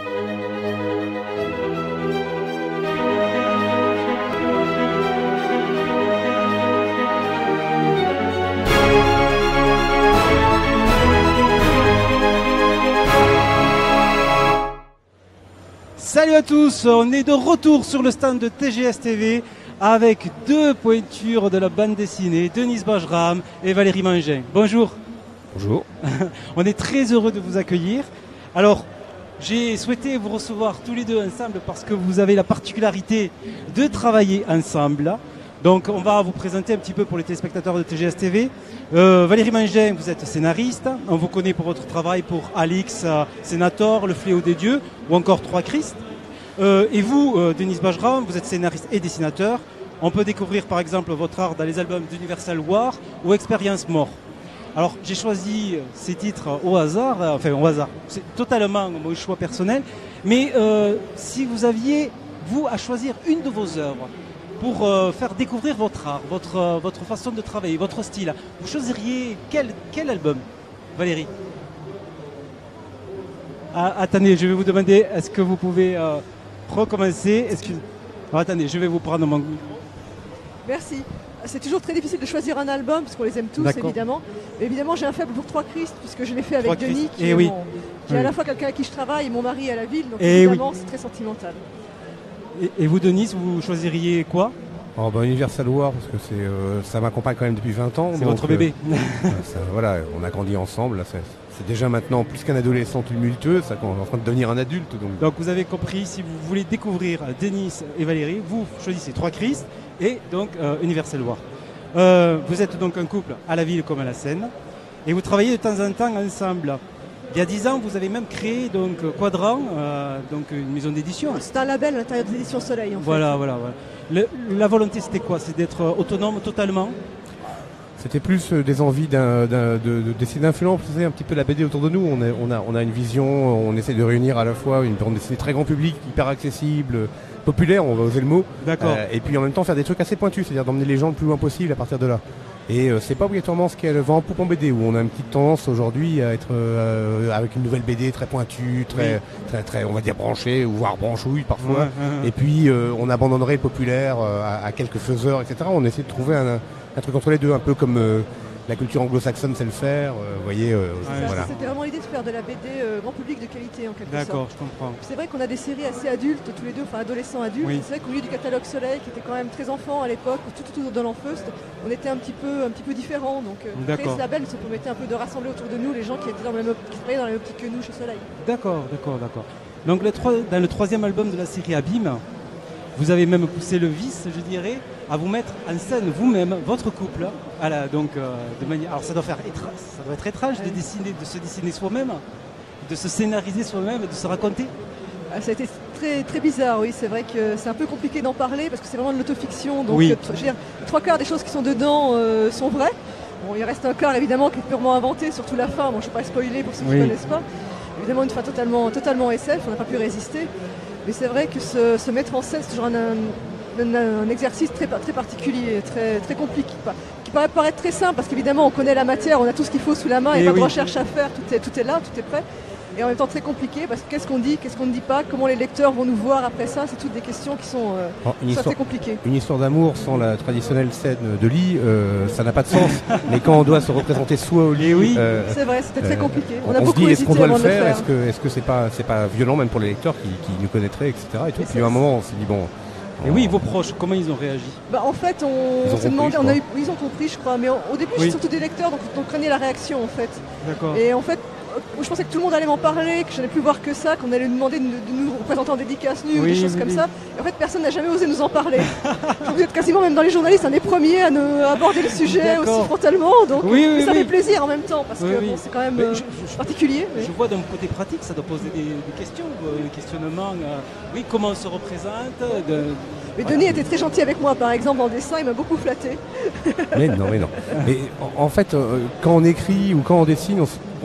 Salut à tous, on est de retour sur le stand de TGS TV avec deux pointures de la bande dessinée, Denise Bajram et Valérie Mangin. Bonjour. Bonjour. On est très heureux de vous accueillir. Alors, j'ai souhaité vous recevoir tous les deux ensemble parce que vous avez la particularité de travailler ensemble. Donc, on va vous présenter un petit peu pour les téléspectateurs de TGS TV. Valérie Mangin, vous êtes scénariste. On vous connaît pour votre travail pour Alix, Sénator, Le Fléau des Dieux ou encore Trois Christ. Et vous, Denise Bajram, vous êtes scénariste et dessinateur. On peut découvrir par exemple votre art dans les albums d'Universal War ou Expérience Mort. Alors, j'ai choisi ces titres au hasard, c'est totalement mon choix personnel. Mais si vous aviez, vous, à choisir une de vos œuvres pour faire découvrir votre art, votre façon de travailler, votre style, vous choisiriez quel album, Valérie? Attendez, je vais vous demander, est-ce que vous pouvez recommencer? Attendez, je vais vous prendre mon goût. Merci. C'est toujours très difficile de choisir un album, parce qu'on les aime tous, évidemment. Mais évidemment, j'ai un faible pour Trois Christ, puisque je l'ai fait avec Denis, qui est à la fois quelqu'un avec qui je travaille et mon mari à la ville. Donc évidemment, c'est très sentimental. Et vous, Denise, vous choisiriez quoi? Universal War, parce que ça m'accompagne quand même depuis 20 ans. C'est votre bébé. Voilà, on a grandi ensemble. Là, c'est déjà maintenant plus qu'un adolescent tumultueux, ça est en train de devenir un adulte. Donc vous avez compris, si vous voulez découvrir Denise et Valérie, vous choisissez Trois Christ et donc Universal War. Vous êtes donc un couple à la ville comme à la scène et vous travaillez de temps en temps ensemble. Il y a 10 ans, vous avez même créé donc Quadrant, donc une maison d'édition. C'est un label à l'intérieur des éditions Soleil, en fait. Voilà. La volonté, c'était quoi? C'est d'être autonome totalement? C'était plus des envies d'essayer d'influencer un petit peu la BD autour de nous. On a une vision, on essaie de réunir à la fois une bande dessinée très grand public, hyper accessible, populaire, on va oser le mot. D'accord. Et puis en même temps faire des trucs assez pointus, c'est-à-dire d'emmener les gens le plus loin possible à partir de là. Et c'est pas obligatoirement ce qu'est le vent en poupe en BD, où on a une petite tendance aujourd'hui à être avec une nouvelle BD très pointue, très on va dire branchée, ou voire branchouille parfois. Et puis on abandonnerait le populaire à quelques faiseurs, etc. On essaie de trouver un truc entre les deux, un peu comme la culture anglo-saxonne sait le faire, vous voyez. Voilà. C'était vraiment l'idée de faire de la BD grand public de qualité en quelque sorte. D'accord, je comprends. C'est vrai qu'on a des séries assez adultes, tous les deux, enfin adolescents adultes. Oui. C'est vrai qu'au lieu du catalogue Soleil, qui était quand même très enfant à l'époque, tout autour de l'enfeuste, on était un petit peu différents. Donc créer ce label, ça permettait un peu de rassembler autour de nous les gens qui étaient qui travaillaient dans la même optique que nous chez Soleil. D'accord. Donc dans le troisième album de la série Abîme, vous avez même poussé le vice, je dirais, à vous mettre en scène vous-même, votre couple, de manière. Alors ça doit être étrange de se dessiner soi-même, de se scénariser soi-même, de se raconter. Ça a été très, très bizarre, oui. C'est vrai que c'est un peu compliqué d'en parler parce que c'est vraiment de l'autofiction. Donc, je veux dire, 3/4 des choses qui sont dedans sont vraies. Bon, il reste un quart évidemment qui est purement inventé, surtout la fin. Bon, je ne vais pas spoiler pour ceux qui ne connaissent pas. Évidemment, une fin totalement SF, on n'a pas pu résister. Mais c'est vrai que se mettre en scène, c'est toujours un exercice très particulier, très compliqué. Qui paraît paraître très simple parce qu'évidemment, on connaît la matière, on a tout ce qu'il faut sous la main, il n'y a pas de recherche à faire, tout est là, tout est prêt. Et en même temps très compliqué parce que qu'est-ce qu'on dit, qu'est-ce qu'on ne dit pas, comment les lecteurs vont nous voir après ça, c'est toutes des questions qui sont assez compliquées. Une histoire d'amour sans la traditionnelle scène de lit, ça n'a pas de sens. Mais quand on doit se représenter soi au lit, c'est vrai, c'était très compliqué. On a beaucoup dit est-ce qu'on doit le faire, est-ce que c'est pas violent même pour les lecteurs qui nous connaîtraient, etc. Et tout. Puis à un moment on s'est dit bon. Et oui, vos proches, comment ils ont réagi? En fait, on s'est demandé, ils ont compris, je crois, mais au début, c'est surtout des lecteurs, donc on craignait la réaction, en fait. D'accord. Et en fait, je pensais que tout le monde allait m'en parler, que je n'allais plus voir que ça, qu'on allait nous demander de nous représenter en dédicace nue ou des choses comme ça. Et en fait, personne n'a jamais osé nous en parler. Vous êtes quasiment, même dans les journalistes, un des premiers à aborder le sujet aussi frontalement. Donc ça fait plaisir en même temps, parce que c'est quand même particulier. Je vois d'un côté pratique, ça doit poser des questions, des questionnements. Comment on se représente Mais Denis était très gentil avec moi, par exemple, en dessin, il m'a beaucoup flatté. Mais non. Mais en fait, quand on écrit ou quand on dessine,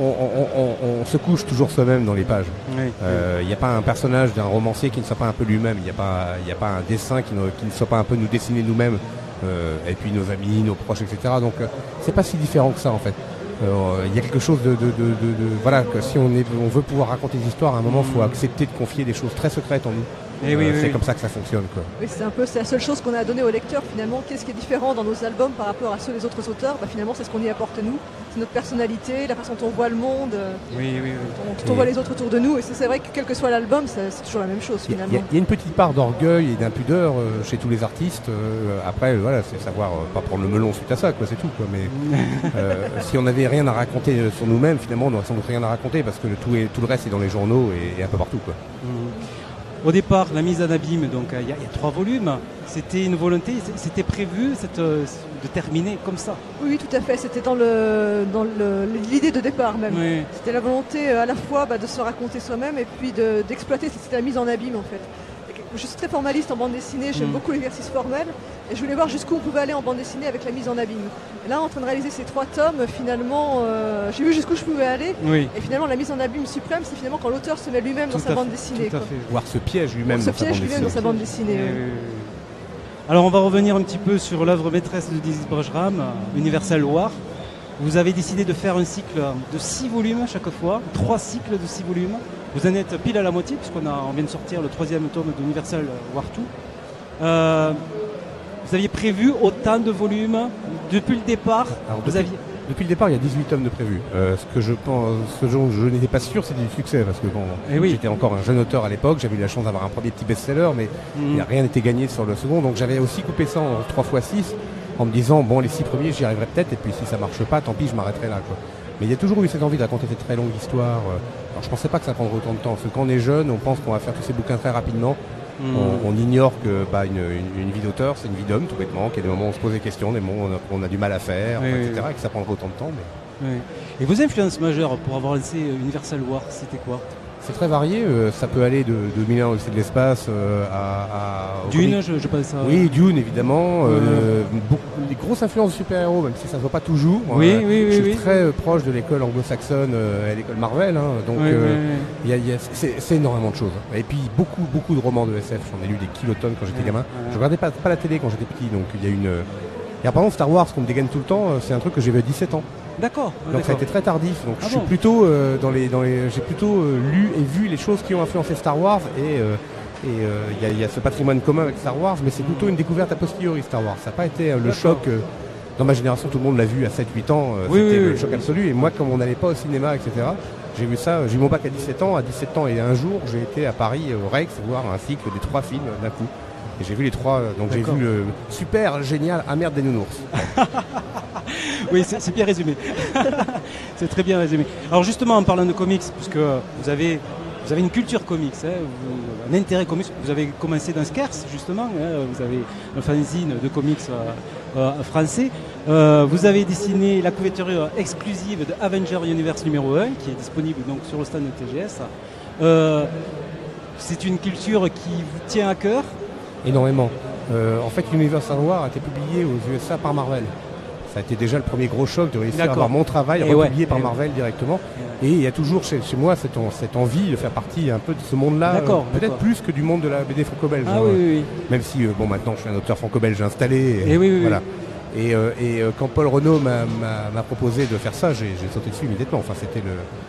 on se couche toujours soi-même dans les pages. Il n'y a pas un personnage d'un romancier qui ne soit pas un peu lui-même. Il n'y a pas un dessin qui ne soit pas un peu nous dessiner nous-mêmes. Et puis nos amis, nos proches, etc. Donc c'est pas si différent que ça en fait. Il y a quelque chose voilà, que si on veut pouvoir raconter des histoires, à un moment, il faut accepter de confier des choses très secrètes en nous. C'est comme ça que ça fonctionne, quoi. Oui, c'est la seule chose qu'on a à donner au lecteur finalement. Qu'est-ce qui est différent dans nos albums par rapport à ceux des autres auteurs? Finalement, c'est ce qu'on y apporte nous. C'est notre personnalité, la façon dont on voit le monde, dont on voit les autres autour de nous. Et c'est vrai que quel que soit l'album, c'est toujours la même chose finalement. Il y a une petite part d'orgueil et d'impudeur chez tous les artistes. Après, voilà, c'est savoir pas prendre le melon suite à ça, quoi, c'est tout, quoi. Mais si on n'avait rien à raconter sur nous-mêmes, finalement, on n'aurait sans doute rien à raconter parce que tout le reste est dans les journaux et un peu partout, quoi. Au départ, la mise en abîme, donc il y a 3 volumes. C'était une volonté, c'était prévu de terminer comme ça. Oui, tout à fait. C'était dans l'idée de départ même. Oui. C'était la volonté à la fois de se raconter soi-même et puis d'exploiter la mise en abîme en fait. Je suis très formaliste en bande dessinée, j'aime beaucoup l'exercice formel et je voulais voir jusqu'où on pouvait aller en bande dessinée avec la mise en abîme. Et là, en train de réaliser ces 3 tomes, finalement, j'ai vu jusqu'où je pouvais aller. Oui. Et finalement, la mise en abîme suprême, c'est finalement quand l'auteur se met lui-même dans sa bande dessinée. Voire se piège lui-même dans sa bande dessinée. Alors, on va revenir un petit peu sur l'œuvre maîtresse de Dizzy Barjram, Universal War. Vous avez décidé de faire un cycle de 6 volumes à chaque fois, 3 cycles de 6 volumes. Vous en êtes pile à la moitié, puisqu'on vient de sortir le 3e tome d'Universal War 2. Vous aviez prévu autant de volumes depuis le départ? Depuis le départ, il y a 18 tomes de prévus. Ce dont je n'étais pas sûr, c'est du succès, parce que j'étais encore un jeune auteur à l'époque, j'avais eu la chance d'avoir un premier petit best-seller, mais rien n'était gagné sur le second, donc j'avais aussi coupé ça en 3x6, en me disant, bon, les 6 premiers, j'y arriverai peut-être, et puis si ça marche pas, tant pis, je m'arrêterai là, quoi. Mais il y a toujours eu cette envie de raconter cette très longue histoire. Alors je pensais pas que ça prendrait autant de temps, parce que quand on est jeune, on pense qu'on va faire tous ces bouquins très rapidement. On ignore que une vie d'auteur, c'est une vie d'homme, tout bêtement, qu'il y a des moments où on se pose des questions, des moments où on a du mal à faire, etc., et que ça prendrait autant de temps. Mais... Et vos influences majeures pour avoir lancé Universal War, c'était quoi? C'est très varié, ça peut aller de 2001 Odyssée de l'espace à Dune, je pense ça. Oui, Dune évidemment. Les grosses influences de super-héros, même si ça ne se voit pas toujours. Je suis très proche de l'école anglo-saxonne, à l'école Marvel, donc c'est énormément de choses. Et puis beaucoup de romans de SF, j'en ai lu des kilotonnes quand j'étais gamin. Je regardais pas la télé quand j'étais petit, donc il y a une... Et par exemple Star Wars, qu'on me dégaine tout le temps, c'est un truc que j'ai vu à 17 ans. D'accord. Donc ça a été très tardif. Donc je suis plutôt j'ai plutôt lu et vu les choses qui ont influencé Star Wars et il y a ce patrimoine commun avec Star Wars, mais c'est plutôt une découverte a posteriori Star Wars. Ça n'a pas été le choc. Dans ma génération, tout le monde l'a vu à 7-8 ans. C'était le choc absolu. Et moi, comme on n'allait pas au cinéma, etc., j'ai vu ça. J'ai eu mon bac à 17 ans. À 17 ans et un jour, j'ai été à Paris au Rex voir un cycle des 3 films d'un coup. Et j'ai vu les 3, donc j'ai vu le super génial Ah merde des nounours. Oui, c'est bien résumé. C'est très bien résumé. Alors justement, en parlant de comics, puisque vous avez une culture comics, un intérêt comics, vous avez commencé dans Skers, justement, vous avez un fanzine de comics français. Vous avez dessiné la couverture exclusive de Avenger Universe numéro 1, qui est disponible donc sur le stand de TGS. C'est une culture qui vous tient à cœur? Énormément. En fait, Universal War a été publié aux USA par Marvel. Ça a été déjà le premier gros choc de réussir à avoir mon travail republié par Marvel directement. Et il y a toujours chez moi cette envie de faire partie un peu de ce monde-là, peut-être plus que du monde de la BD franco-belge. Même si, maintenant je suis un auteur franco-belge installé. Voilà. Et quand Paul Renaud m'a proposé de faire ça, j'ai sauté dessus immédiatement. Enfin, c'était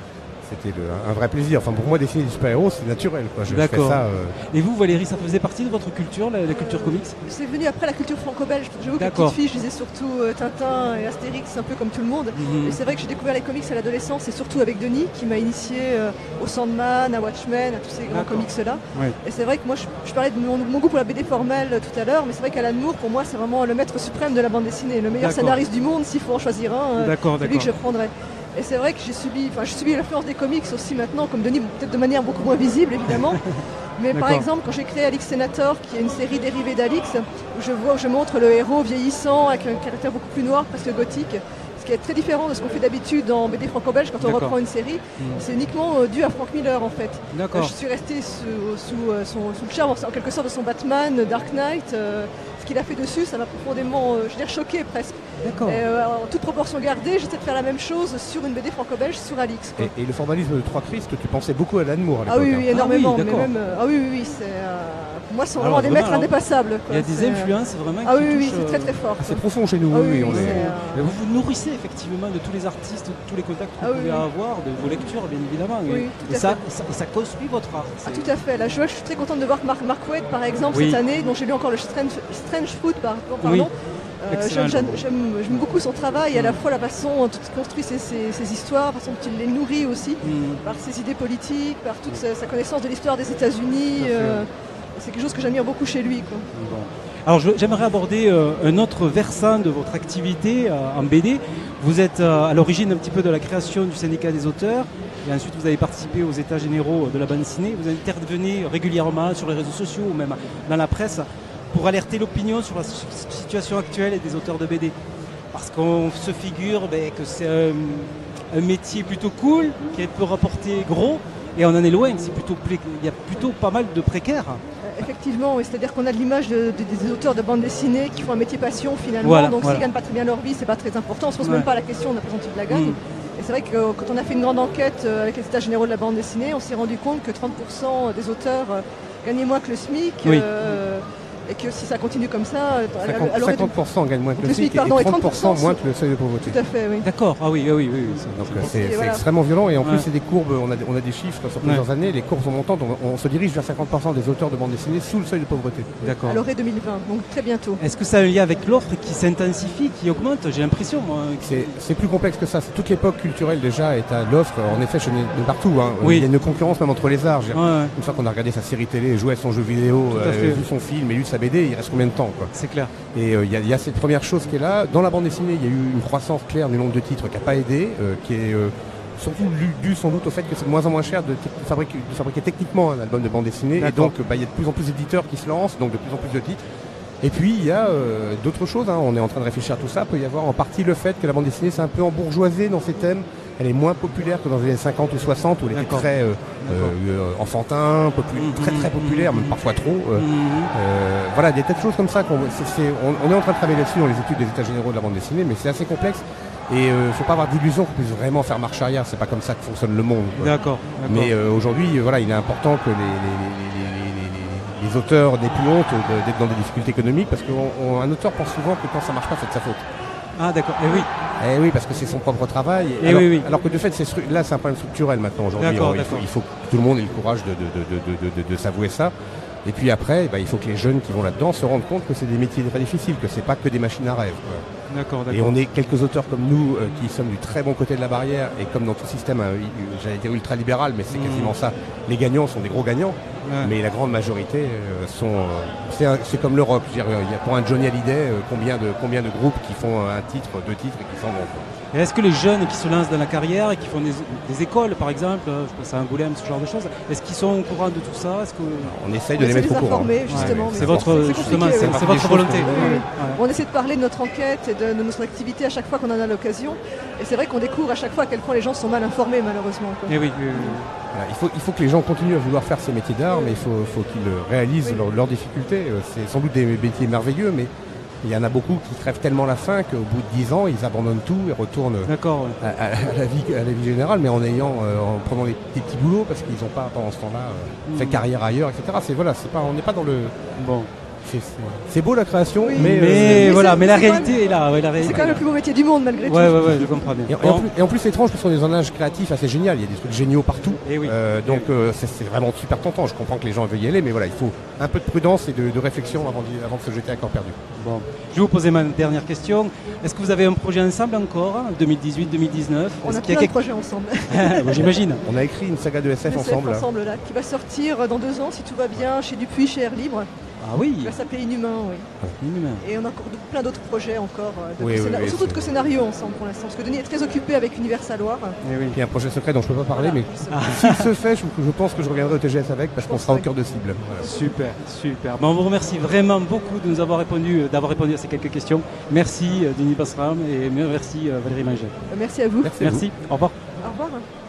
un vrai plaisir. Enfin, pour moi, dessiner des super-héros, c'est naturel, quoi. Je fais ça. Et vous, Valérie, ça faisait partie de votre culture, la culture comics? C'est venu après la culture franco-belge. J'avoue que petite fille, je lisais surtout Tintin et Astérix, un peu comme tout le monde. Et c'est vrai que j'ai découvert les comics à l'adolescence, et surtout avec Denis, qui m'a initié au Sandman, à Watchmen, à tous ces grands comics-là. Et c'est vrai que moi, je parlais de mon goût pour la BD formelle tout à l'heure, mais c'est vrai qu'Alan Moore, pour moi, c'est vraiment le maître suprême de la bande dessinée, le meilleur scénariste du monde. S'il faut en choisir un, c'est lui que je prendrais. Et c'est vrai que j'ai subi l'influence des comics aussi maintenant, comme Denis, peut-être de manière beaucoup moins visible évidemment. Mais par exemple, quand j'ai créé Alix Senator, qui est une série dérivée d'Alix, où je montre le héros vieillissant avec un caractère beaucoup plus noir, presque gothique, ce qui est très différent de ce qu'on fait d'habitude en BD franco-belge quand on reprend une série. C'est uniquement dû à Frank Miller en fait. Je suis restée sous le charme en quelque sorte de son Batman, Dark Knight. Ce qu'il a fait dessus, ça m'a profondément, choquée presque. D'accord. En toute proportion gardée, j'essaie de faire la même chose sur une BD franco-belge sur Alix. Et le formalisme de Trois Christ, tu pensais beaucoup à l'Anne Moore à l'époque. Ah oui, oui, énormément. Ah oui, mais même, oui, pour moi, ce sont vraiment des maîtres indépassables. Il y a des influences vraiment qui touchent, oui, c'est très très fort. C'est profond chez nous. Oui, vous vous nourrissez effectivement de tous les artistes, de tous les contacts que vous pouvez avoir, de vos lectures bien évidemment. Oui, et ça construit votre art. Tout à fait. Là, je suis très contente de voir Mark Waid, par exemple, cette année, dont j'ai lu encore le Strange Fruit, pardon. J'aime beaucoup son travail, à la fois la façon dont il construit ses histoires, la façon dont il les nourrit aussi, par ses idées politiques, par toute sa connaissance de l'histoire des États-Unis. C'est quelque chose que j'admire beaucoup chez lui. Bon. Alors j'aimerais aborder un autre versant de votre activité en BD. Vous êtes à l'origine un petit peu de la création du syndicat des auteurs et ensuite vous avez participé aux états généraux de la bande dessinée. Vous intervenez régulièrement sur les réseaux sociaux ou même dans la presse pour alerter l'opinion sur la situation actuelle des auteurs de BD. Parce qu'on se figure que c'est un métier plutôt cool, qui peut rapporter gros, et on en est loin. Il y a plutôt pas mal de précaires. Effectivement, oui, c'est-à-dire qu'on a de l'image des auteurs de bande dessinée qui font un métier passion finalement, donc s'ils ne gagnent pas très bien leur vie, c'est pas très important, on ne se pose même pas la question de la présomption de la gagne. Et c'est vrai que quand on a fait une grande enquête avec les états généraux de la bande dessinée, on s'est rendu compte que 30% des auteurs gagnaient moins que le SMIC. Et que si ça continue comme ça, 50% gagnent moins que le SMIC et 30% moins que le seuil de pauvreté. Tout à fait, oui. D'accord, oui. Donc c'est extrêmement violent et en plus c'est des courbes, on a des chiffres sur plusieurs années, les courbes sont montantes, on se dirige vers 50% des auteurs de bande dessinée sous le seuil de pauvreté. D'accord. À l'orée 2020, donc très bientôt. Est-ce que ça a un lien avec l'offre qui s'intensifie, qui augmente? J'ai l'impression. C'est plus complexe que ça, toute l'époque culturelle déjà est à l'offre, en effet chez nous partout. Il y a une concurrence même entre les arts. Une fois qu'on a regardé sa série télé, joué à son jeu vidéo, vu son film et lu sa BD, il reste combien de temps quoi. C'est clair. Et il y a cette première chose qui est là. Dans la bande dessinée, il y a eu une croissance claire du nombre de titres qui n'a pas aidé, qui est surtout dû sans doute au fait que c'est de moins en moins cher de fabriquer techniquement un album de bande dessinée. Et donc il y a de plus en plus d'éditeurs qui se lancent, donc de plus en plus de titres. Et puis il y a d'autres choses, on est en train de réfléchir à tout ça. Il peut y avoir en partie le fait que la bande dessinée c'est un peu embourgeoisée dans ses thèmes. Elle est moins populaire que dans les années 50 ou 60 où elle était très enfantin, très très populaire, même parfois trop. Voilà, il y a peut-être choses comme ça. On est en train de travailler là-dessus dans les études des états généraux de la bande dessinée, mais c'est assez complexe. Et il ne faut pas avoir d'illusion qu'on puisse vraiment faire marche arrière. C'est pas comme ça que fonctionne le monde. D'accord. Mais aujourd'hui, il est important que les auteurs n'aient plus honte d'être dans des difficultés économiques parce qu'un auteur pense souvent que quand ça marche pas, c'est de sa faute. Ah d'accord, oui. Oui, parce que c'est son propre travail. Alors que de fait, là, c'est un problème structurel maintenant. Aujourd'hui, il faut que tout le monde ait le courage de s'avouer ça. Et puis après, il faut que les jeunes qui vont là-dedans se rendent compte que c'est des métiers très difficiles, que c'est pas que des machines à rêve. D'accord. Et on est quelques auteurs comme nous qui sommes du très bon côté de la barrière et comme dans tout système, j'allais dire ultra-libéral, mais c'est quasiment ça. Les gagnants sont des gros gagnants, mais la grande majorité c'est comme le rock. Il y a pour un Johnny Hallyday combien de groupes qui font un titre, deux titres et qui s'en vont. Et est-ce que les jeunes qui se lancent dans la carrière et qui font des écoles, par exemple, je pense à Angoulême, ce genre de choses, est-ce qu'ils sont au courant de tout ça? On essaye de les mettre au courant. Justement. C'est votre volonté. On essaie de parler de notre enquête et de notre activité à chaque fois qu'on en a l'occasion. Et c'est vrai qu'on découvre à chaque fois à quel point les gens sont mal informés, malheureusement. Et oui. Voilà, il faut que les gens continuent à vouloir faire ces métiers d'art, mais il faut qu'ils réalisent leurs difficultés. C'est sans doute des métiers merveilleux, mais il y en a beaucoup qui crèvent tellement la faim qu'au bout de 10 ans, ils abandonnent tout et retournent à la vie générale, mais en prenant des petits boulots parce qu'ils n'ont pas pendant ce temps-là fait carrière ailleurs, etc. On n'est pas dans le... Bon. C'est beau la création, mais la réalité est là. C'est quand même le plus beau métier du monde malgré tout. Ouais, je comprends bien. Et en plus c'est étrange parce qu'on est dans un âge créatif assez génial, il y a des trucs géniaux partout. Donc c'est vraiment super tentant, je comprends que les gens veulent y aller, mais voilà, il faut un peu de prudence et de réflexion avant de se jeter à corps perdu. Bon. Je vais vous poser ma dernière question. Est-ce que vous avez un projet ensemble encore, 2018-2019? On a plein de projets ensemble. J'imagine. On a écrit une saga de SF ensemble. Là, qui va sortir dans 2 ans si tout va bien chez Dupuis, chez Air Libre. Ah oui. Il va s'appeler Inhumain, Inhumain. Et on a encore plein d'autres projets encore, surtout de co-scénario ensemble pour l'instant, parce que Denis est très occupé avec Universal Loire. Il y a un projet secret dont je ne peux pas parler, mais s'il se fait, je pense que je reviendrai au TGS avec, parce qu'on sera au cœur de cible. Voilà. Super. On vous remercie vraiment beaucoup de nous avoir répondu, à ces quelques questions. Merci Denis Basram et merci Valérie Manger. Merci à vous. Merci. Au revoir. Au revoir.